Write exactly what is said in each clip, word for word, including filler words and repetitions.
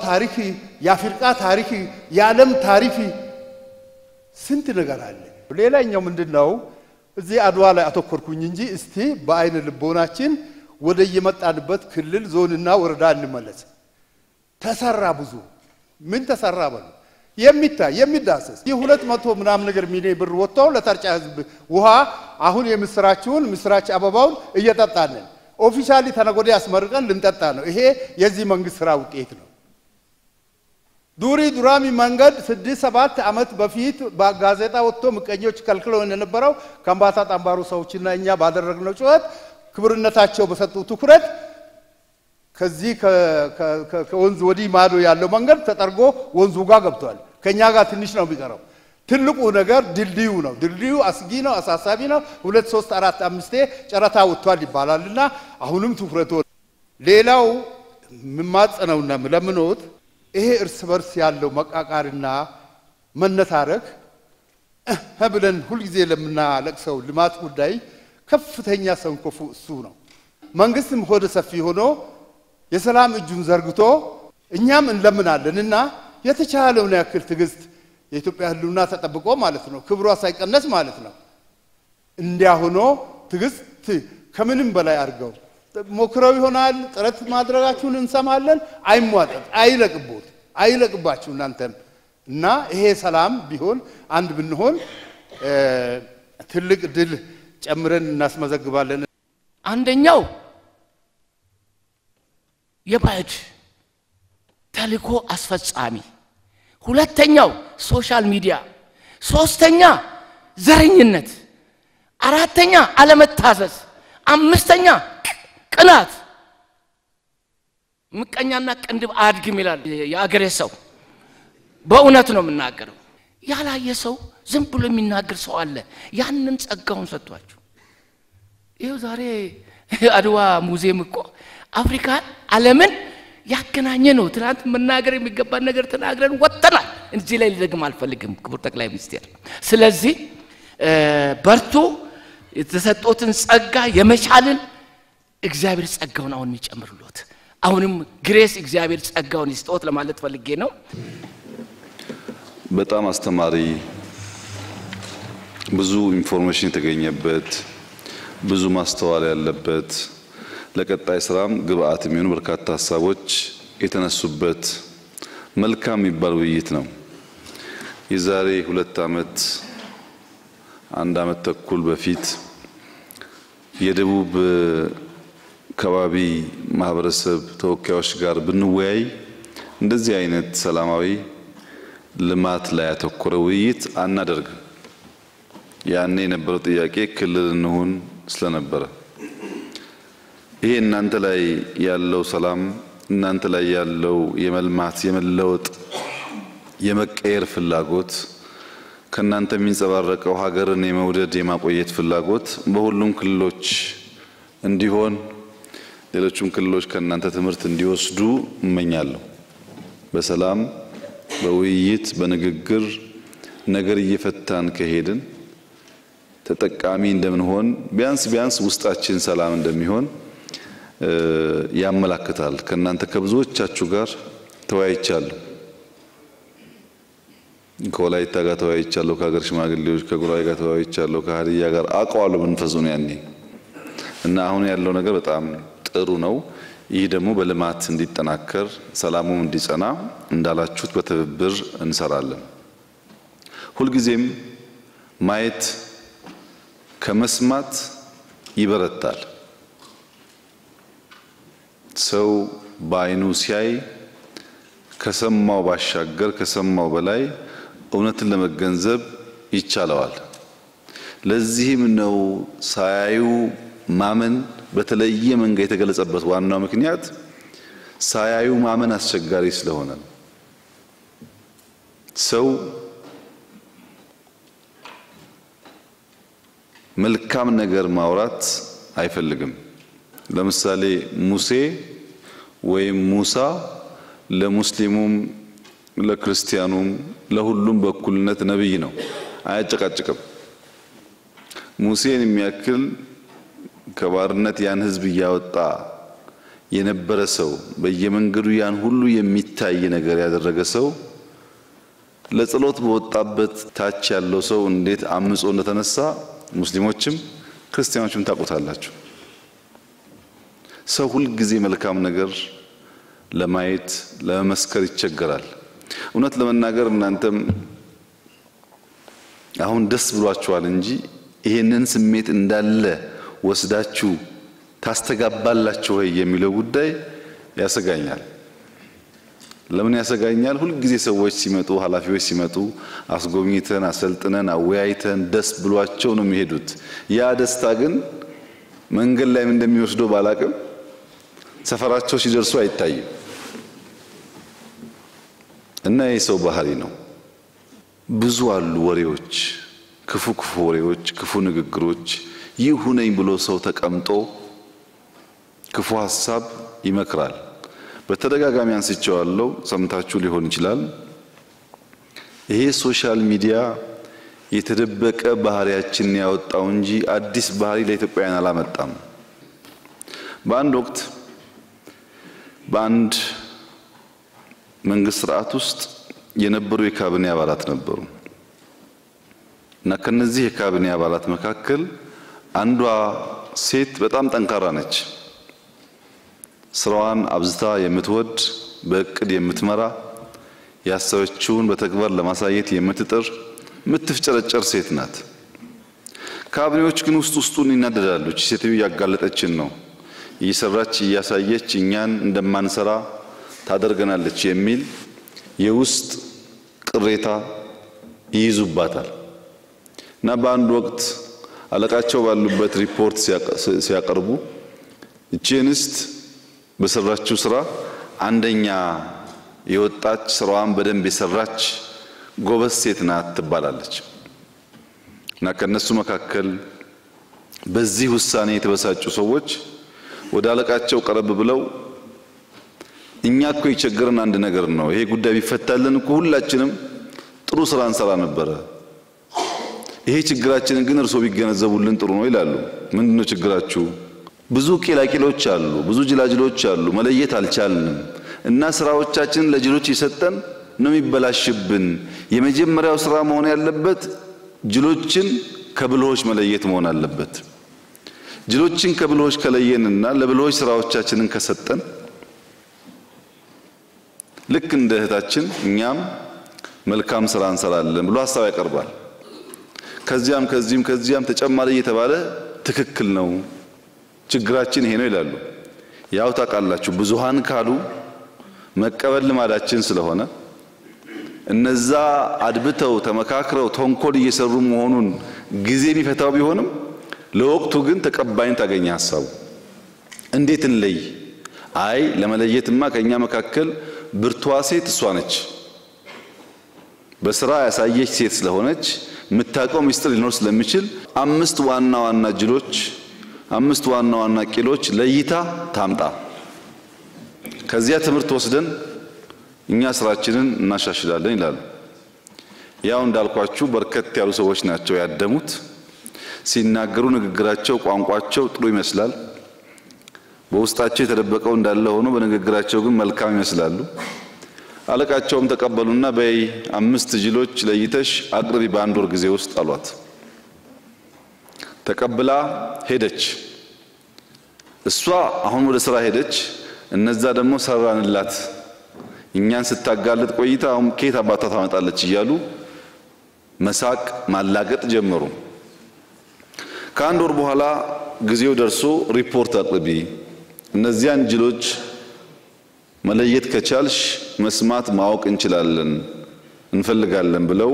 ታሪክ የአፍሪካ ታሪክ የዓለም ታሪክ ስንት ነገር አለ ሌላኛው ምንድነው እዚህ አድዋ ላይ አተኮርኩኝ እንጂ እስቲ በአይነ ልቦናችን ወደ የመጣንበት ክልል ዞንና ወረዳ እንመለስ ተሰራ ብዙ ምን ተሰራ ባሉ የሚታይ የሚዳሰስ የሁለት መቶ ምናምን ነገር ሚሊዮን ብር ወጣው ለታርጫ ህዝብ ውሃ አሁን የምስራቹን ምስራች አበባውን እየጠጣን ኦፊሻሊ ተነጎደ ያስመርቀን ልንጠጣ ነው ይሄ የዚህ መንግስት ስራ ውጤት ነው ዱሪ ዱራሚ መንገድ ስድስት ሰባት አመት በፊት በጋዜጣ ወጥቶ ምቀኞች ከልክለው የነበረው ካምባታ ጣምባሩ ሰዎችና እኛ ባደረግነው ጩኸት ክብርነታቸው በሰጡ ትኩረት ከዚህ ከወንዝ ወዲ ማዶ ያለው መንገድ ተጠርጎ ወንዙ ጋር ገብቷል ከኛ ጋር ትንሽ ነው ቢቀረው ትልቁ ነገር ድልድዩ ነው ድልድዩ አስጊ ነው አሳሳቢ ነው ሁለት ሶስት አራት አምስት ጨረታ ወጥቷል ይባላልና አሁንም ትኩረቱ ሌላው ምማጽነውና ለምኖት ይሄ እርስ በርስ ያለው መቃቃርና መነታረክ ህብለን ሁሉ ጊዜ ለምና ለቅሰው ልማት ጉዳይ ከፍተኛ ሰንኮፉ እሱ ነው መንግስትም ሆደ ሰፊ ሆኖ የሰላም እጁን ዘርግቶ እኛም እንለምናለንና የተቻለውን ያክል ትግስት የኢትዮጵያ ህልውና ተጠብቆ ማለት ነው ክብሯ ሳይቀነስ ማለት ነው እንዲያ ሆኖ ትግስት ከምንም በላይ አርገው ሞክረው ይሆናል ጥረት ማድረጋችሁን እንሰማለን አይሟጠጥ አይለቅቦት አይለቅባችሁ እናንተም እና ይሄ ሰላም ቢሆን አንድ ብንሆን ትልቅ ድል ጨምረን እናስመዘግባለን አንደኛው የባዕድ ተልኮ አስፈጻሚ ሁለተኛው ሶሻል ሚዲያ ሶስተኛ ዘረኝነት አራተኛ አለመታዘዝ አምስተኛ ቅናት ምቀኛና ቅንድብ አድግም ይላል ያገሬ ሰው በእውነት ነው የምናገረው ያላየ ሰው ዝም ብሎ የሚናገር ሰው አለ ያንን ጸጋውን ሰጥቷችሁ ይሄው ዛሬ አድዋ ሙዚየም እኮ አፍሪካ ዓለምን ያገናኘ ነው ትናንት መናገር የሚገባን ነገር ተናግረን ወጥተናል እንጂ ላይ ልደግም አልፈልግም ክቡር ጠቅላይ ሚኒስትር ስለዚህ በርቱ የተሰጠውትን ጸጋ የመቻልን እግዚአብሔር ጸጋውን አሁን ይጨምርልዎት አሁንም ግሬስ እግዚአብሔር ጸጋውን ይስጠዎት ለማለት ፈልጌ ነው በጣም አስተማሪ ብዙ ኢንፎርሜሽን የተገኘበት ብዙ ማስተዋል ያለበት ለቀጣይ ስራም ግብአት የሚሆኑ በርካታ ሐሳቦች የተነሱበት መልካም የሚባል ውይይት ነው የዛሬ ሁለት አመት አንድ አመት ተኩል በፊት የደቡብ ከባቢ ማህበረሰብ ተወካዮች ጋር ብንወያይ እንደዚህ አይነት ሰላማዊ ልማት ላይ ያተኮረ ውይይት አናደርግም ያኔ የነበረው ጥያቄ ክልል እንሁን ስለነበረ ይሄ እናንተ ላይ ያለው ሰላም እናንተ ላይ ያለው የመልማት የመለወጥ የመቀየር ፍላጎት ከናንተ የሚንጸባረቀው ሀገርን የመውደድ የማቆየት ፍላጎት በሁሉም ክልሎች እንዲሆን ሌሎችም ክልሎች ከናንተ ትምህርት እንዲወስዱ እመኛለሁ በሰላም በውይይት በንግግር ነገር እየፈታን ከሄድን ተጠቃሚ እንደምንሆን ቢያንስ ቢያንስ ውስጣችን ሰላም እንደሚሆን ያመላክታል ከናንተ ከብዙዎቻችሁ ጋር ተወያይቻለሁ ከወላይታ ጋር ተወያይቻለሁ ከሀገር ሽማግሌዎች ከጉራጌ ጋር ተወያይቻለሁ ከሀዲያ ጋር አቋዋለሁ መንፈሱን ያኔ እና አሁን ያለው ነገር በጣም ጥሩ ነው ይህ ደግሞ በልማት እንዲጠናከር ሰላሙም እንዲጸና እንዳላችሁት በትብብር እንሰራለን ሁሉ ጊዜም ማየት ከመስማት ይበረታል ሰው ባይኑ ሲያይ ከሰማው ባሻገር ከሰማው በላይ እውነትን ለመገንዘብ ይቻላል ለዚህም ነው ሳያዩ ማመን በተለየ መንገድ የተገለጸበት ዋናው ምክንያት ሳያዩ ማመን አስቸጋሪ ስለሆነ ሰው መልካም ነገር ማውራት አይፈልግም ለምሳሌ ሙሴ ወይ ሙሳ ለሙስሊሙም ለክርስቲያኑም ለሁሉም በኩልነት ነብይ ነው አያጨቃጭቅም ሙሴን የሚያክል ከባርነት ያን ህዝብ ያወጣ የነበረ ሰው በየመንገዱ ያን ሁሉ የሚታይ ነገር ያደረገ ሰው ለጸሎት በወጣበት ታች ያለው ሰው እንዴት አምጾ እንደተነሳ ሙስሊሞችም ክርስቲያኖችም ታውቁታላችሁ። ሰው ሁሉ ጊዜ መልካም ነገር ለማየት ለመመስከር ይቸገራል። እውነት ለመናገር እናንተም አሁን ደስ ብሏችኋል እንጂ ይሄንን ስሜት እንዳለ ወስዳችሁ ታስተጋባላችሁ ወይ የሚለው ጉዳይ ያሰጋኛል። ለምን ያሰጋኛል? ሁሉ ጊዜ ሰዎች ሲመጡ ኃላፊዎች ሲመጡ አስጎብኝተን አሰልጥነን አወያይተን ደስ ብሏቸው ነው የሚሄዱት። ያ ደስታ ግን መንገድ ላይ እንደሚወስደው ባላቅም ሰፈራቸው ሲደርሱ አይታይም። እና የሰው ባህሪ ነው። ብዙ አሉ ወሬዎች፣ ክፉ ክፉ ወሬዎች፣ ክፉ ንግግሮች። ይሁነኝ ብሎ ሰው ተቀምጦ ክፉ ሐሳብ ይመክራል። በተደጋጋሚ አንስቼዋለሁ፣ ሰምታችሁ ሊሆን ይችላል። ይሄ ሶሻል ሚዲያ የተደበቀ ባህሪያችንን ያወጣው እንጂ አዲስ ባህሪ ለኢትዮጵያውያን አላመጣም። በአንድ ወቅት በአንድ መንግስት ስርዓት ውስጥ የነበሩ የካቢኔ አባላት ነበሩ እና ከነዚህ የካቢኔ አባላት መካከል አንዷ ሴት በጣም ጠንካራ ነች። ስራዋን አብዝታ የምትወድ በእቅድ የምትመራ ያሰበችውን በተግባር ለማሳየት የምትጥር የምትፍጨረጨር ሴት ናት። ካቢኔዎች ግን ውስጥ ውስጡን ይናደዳሉ። ሴትዮ ያጋለጠችን ነው እየሰራች እያሳየች እኛን እንደማንሰራ ታደርገናለች የሚል የውስጥ ቅሬታ ይይዙባታል። እና በአንድ ወቅት አለቃቸው ባሉበት ሪፖርት ሲያቀርቡ እቺ እንስት በሰራችው ስራ አንደኛ የወጣች ስራዋን በደንብ የሰራች ጎበዝ ሴት ናት ትባላለች። እና ከነሱ መካከል በዚህ ውሳኔ የተበሳጩ ሰዎች ወደ አለቃቸው ቀረብ ብለው እኛ እኮ ይቸገረን አንድ ነገር ነው፣ ይሄ ጉዳይ ቢፈታልን እኮ ሁላችንም ጥሩ ስራ እንሰራ ነበር፣ ይሄ ችግራችንን ግን እርሶ ቢገነዘቡልን ጥሩ ነው ይላሉ። ምንድነው ችግራችሁ? ብዙ ቂላቂሎች አሉ፣ ብዙ ጅላጅሎች አሉ፣ መለየት አልቻልንም እና ስራዎቻችንን ለጅሎች ይሰጠን ነው የሚበላሽብን። የመጀመሪያው ስራ መሆን ያለበት ጅሎችን ከብልሆች መለየት መሆን አለበት። ጅሎችን ከብልሆች ከለየንና ለብልሆች ስራዎቻችንን ከሰጠን ልክ እንደ እህታችን እኛም መልካም ስራ እንሰራለን ብሎ ሐሳብ ያቀርባል። ከዚያም ከዚህም ከዚያም ተጨማሪ እየተባለ ትክክል ነው ችግራችን ይሄ ነው ይላሉ። ያው ታውቃላችሁ ብዙሃን ካሉ መቀበል ልማዳችን ስለሆነ እነዛ አድብተው ተመካክረው ተንኮል እየሰሩ መሆኑን ጊዜ ቢፈታው ቢሆንም ለወቅቱ ግን ተቀባይነት ታገኘ ሐሳቡ። እንዴት እንለይ? አይ ለመለየትማ ከኛ መካከል ብርቷ ሴት እሷ ነች፣ በስራ ያሳየች ሴት ስለሆነች የምታውቀው ሚስጥር ሊኖር ስለሚችል አምስት ዋና ዋና ጅሎች አምስት ዋና ዋና ቂሎች ለይታ ታምጣ፣ ከዚያ ትምህርት ወስደን እኛ ስራችንን እናሻሽላለን ይላሉ። ያው እንዳልኳችሁ በርከት ያሉ ሰዎች ናቸው ያደሙት። ሲናገሩ ንግግራቸው ቋንቋቸው ጥሩ ይመስላል፣ በውስጣቸው የተደበቀው እንዳለ ሆኖ በንግግራቸው ግን መልካም ይመስላሉ። አለቃቸውም ተቀበሉና በይ አምስት ጅሎች ለይተሽ አቅርቢ በአንድ ወር ጊዜ ውስጥ አሏት። ተቀብላ ሄደች። እሷ አሁን ወደ ስራ ሄደች፣ እነዛ ደግሞ ሰራንላት። እኛን ስታጋለጥ ቆይታ አሁን ከየት አባቷ ታመጣለች እያሉ መሳቅ ማላገጥ ጀመሩ። ከአንድ ወር በኋላ ጊዜው ደርሶ ሪፖርት አቅርቢ፣ እነዚያን ጅሎች መለየት ከቻልሽ መስማት ማወቅ እንችላለን እንፈልጋለን ብለው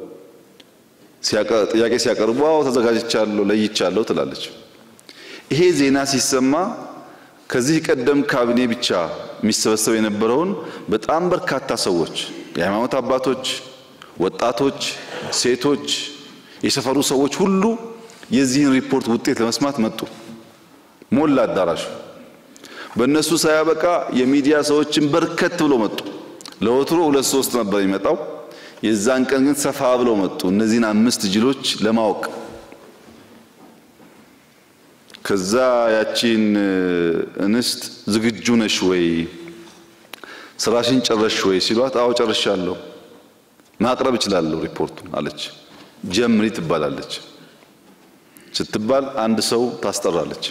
ጥያቄ ሲያቀርቡ አዎ ተዘጋጅቻለሁ ለይቻለሁ ትላለች። ይሄ ዜና ሲሰማ ከዚህ ቀደም ካቢኔ ብቻ የሚሰበሰብ የነበረውን በጣም በርካታ ሰዎች፣ የሃይማኖት አባቶች፣ ወጣቶች፣ ሴቶች፣ የሰፈሩ ሰዎች ሁሉ የዚህን ሪፖርት ውጤት ለመስማት መጡ። ሞላ አዳራሹ። በእነሱ ሳያበቃ የሚዲያ ሰዎችን በርከት ብሎ መጡ። ለወትሮ ሁለት ሶስት ነበር የሚመጣው፣ የዛን ቀን ግን ሰፋ ብለው መጡ እነዚህን አምስት ጅሎች ለማወቅ። ከዛ ያቺን እንስት ዝግጁ ነሽ ወይ ስራሽን ጨረሽ ወይ ሲሏት አዎ ጨርሻለሁ ማቅረብ እችላለሁ ሪፖርቱን አለች ጀምሪ ትባላለች ስትባል አንድ ሰው ታስጠራለች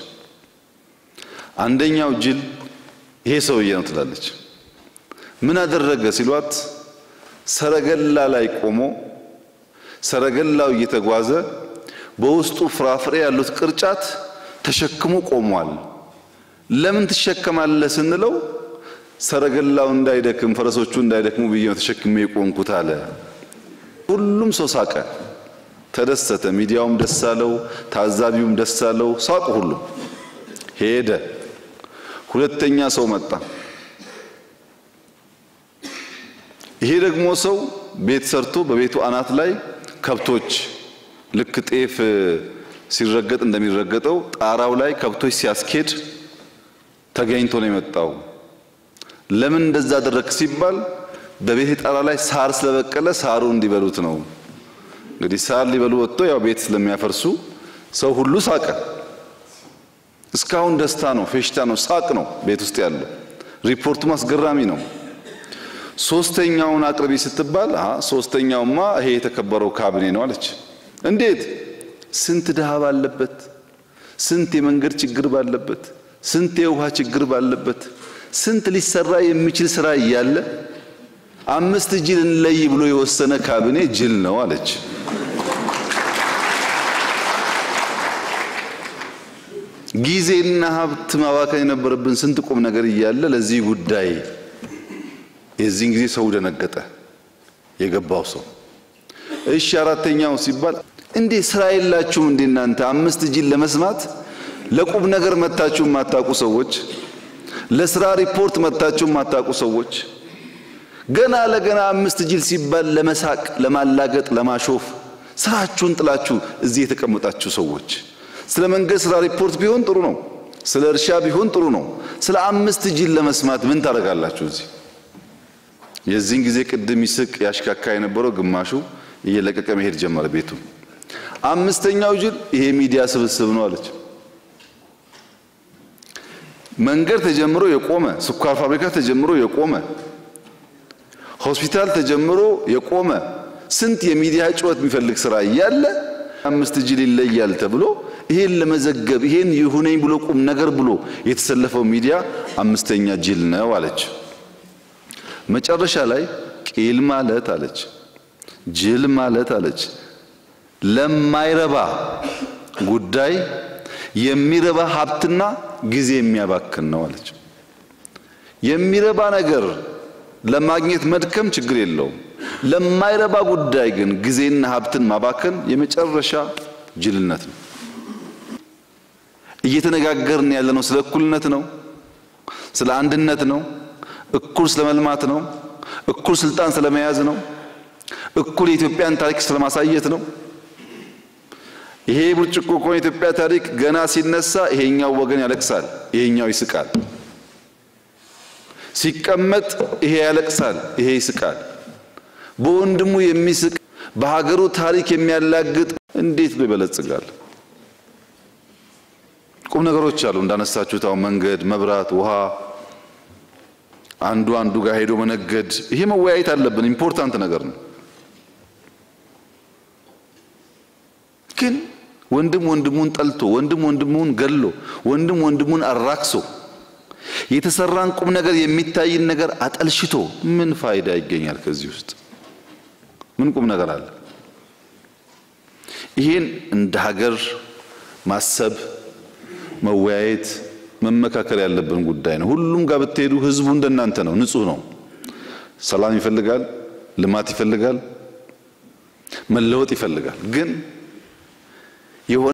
አንደኛው ጅል ይሄ ሰውዬ ነው ትላለች ምን አደረገ ሲሏት ሰረገላ ላይ ቆሞ ሰረገላው እየተጓዘ በውስጡ ፍራፍሬ ያሉት ቅርጫት ተሸክሞ ቆሟል ለምን ተሸከማለህ ስንለው ሰረገላው እንዳይደክም ፈረሶቹ እንዳይደክሙ ብዬው ተሸክሜ ቆንኩት አለ ሁሉም ሰው ሳቀ ተደሰተ ሚዲያውም ደሳለው ታዛቢውም ደሳለው ሳቁ ሁሉ ሄደ ሁለተኛ ሰው መጣ ይሄ ደግሞ ሰው ቤት ሰርቶ በቤቱ አናት ላይ ከብቶች ልክ ጤፍ ሲረገጥ እንደሚረገጠው ጣራው ላይ ከብቶች ሲያስኬድ ተገኝቶ ነው የመጣው ለምን እንደዛ አደረክ ሲባል በቤት ጣራ ላይ ሳር ስለበቀለ ሳሩ እንዲበሉት ነው እንግዲህ ሳር ሊበሉ ወጥቶ ያው ቤት ስለሚያፈርሱ ሰው ሁሉ ሳቀ እስካሁን ደስታ ነው ፌሽታ ነው ሳቅ ነው ቤት ውስጥ ያለው ሪፖርቱ ማስገራሚ ነው ሶስተኛውን አቅርቢ ስትባል አ ሶስተኛውማ ይሄ የተከበረው ካቢኔ ነው አለች እንዴት ስንት ደሃ ባለበት ስንት የመንገድ ችግር ባለበት ስንት የውሃ ችግር ባለበት ስንት ሊሰራ የሚችል ስራ እያለ አምስት ጅል እንለይ ብሎ የወሰነ ካቢኔ ጅል ነው አለች ጊዜና ሀብት ማባከን የነበረብን ስንት ቁም ነገር እያለ ለዚህ ጉዳይ የዚህን ጊዜ ሰው ደነገጠ የገባው ሰው እሺ አራተኛው ሲባል እንዴ ስራ የላችሁም እንዴ እናንተ አምስት ጅል ለመስማት ለቁም ነገር መታችሁ ማታቁ ሰዎች ለስራ ሪፖርት መታችሁ ማታቁ ሰዎች ገና ለገና አምስት ጅል ሲባል ለመሳቅ ለማላገጥ ለማሾፍ ስራችሁን ጥላችሁ እዚህ የተቀመጣችሁ ሰዎች ስለ መንገድ ስራ ሪፖርት ቢሆን ጥሩ ነው ስለ እርሻ ቢሆን ጥሩ ነው ስለ አምስት ጅል ለመስማት ምን ታረጋላችሁ እዚህ የዚህን ጊዜ ቅድም ይስቅ ያሽካካ የነበረው ግማሹ እየለቀቀ መሄድ ጀመረ ቤቱ አምስተኛው ጅል ይሄ ሚዲያ ስብስብ ነው አለች መንገድ ተጀምሮ የቆመ ስኳር ፋብሪካ ተጀምሮ የቆመ ሆስፒታል ተጀምሮ የቆመ ስንት የሚዲያ ጩኸት የሚፈልግ ስራ ያለ አምስት ጅል ይለያል ተብሎ ይሄን ለመዘገብ ይሄን ይሁነኝ ብሎ ቁም ነገር ብሎ የተሰለፈው ሚዲያ አምስተኛ ጅል ነው አለች መጨረሻ ላይ ቂል ማለት አለች ጅል ማለት አለች ለማይረባ ጉዳይ የሚረባ ሀብትና ጊዜ የሚያባክን ነው አለች የሚረባ ነገር ለማግኘት መድከም ችግር የለውም ለማይረባ ጉዳይ ግን ጊዜና ሀብትን ማባከን የመጨረሻ ጅልነት ነው እየተነጋገርን ያለነው ስለ እኩልነት ነው ስለ አንድነት ነው እኩል ስለመልማት ነው እኩል ስልጣን ስለመያዝ ነው እኩል የኢትዮጵያን ታሪክ ስለማሳየት ነው ይሄ ብርጭቆ እኮ የኢትዮጵያ ታሪክ ገና ሲነሳ ይሄኛው ወገን ያለቅሳል ይሄኛው ይስቃል ሲቀመጥ ይሄ ያለቅሳል ይሄ ይስቃል በወንድሙ የሚስቅ በሀገሩ ታሪክ የሚያላግጥ እንዴት ነው ይበለጽጋል ቁም ነገሮች አሉ እንዳነሳችሁት አሁን መንገድ መብራት ውሃ አንዱ አንዱ ጋር ሄዶ መነገድ ይሄ መወያየት አለብን ኢምፖርታንት ነገር ነው ግን ወንድም ወንድሙን ጠልቶ ወንድም ወንድሙን ገሎ ወንድም ወንድሙን አራክሶ የተሰራን ቁም ነገር የሚታይን ነገር አጠልሽቶ ምን ፋይዳ ይገኛል ከዚህ ውስጥ ምን ቁም ነገር አለ ይሄን እንደ ሀገር ማሰብ መወያየት መመካከር ያለብን ጉዳይ ነው ሁሉም ጋር ብትሄዱ ህዝቡ እንደናንተ ነው ንጹህ ነው ሰላም ይፈልጋል ልማት ይፈልጋል መለወጥ ይፈልጋል ግን